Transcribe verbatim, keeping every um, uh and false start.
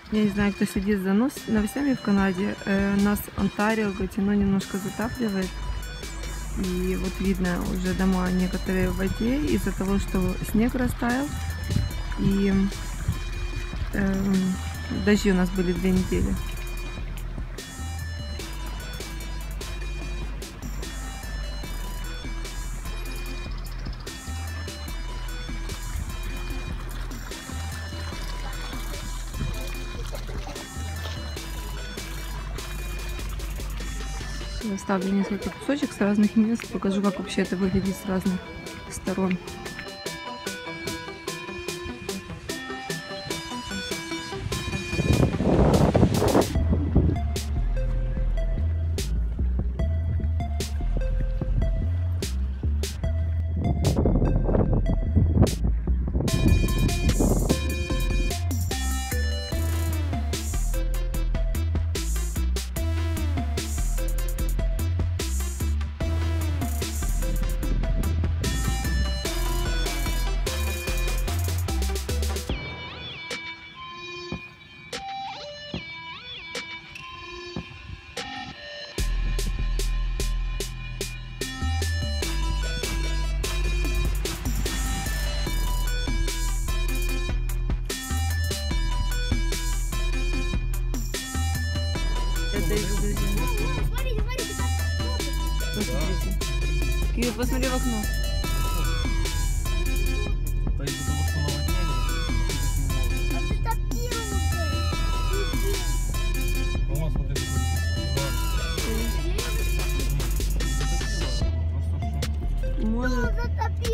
Я не знаю, кто следит за новостями в Канаде. Э, нас Онтарио, Гатино немножко затапливает. И вот видно уже дома некоторые в воде из-за того, что снег растаял. И э, дожди у нас были две недели. Оставлю несколько кусочек с разных мест, покажу, как вообще это выглядит с разных сторон. Смотрите, смотрите, Посмотрите. Кирилл, посмотри в окно. Может...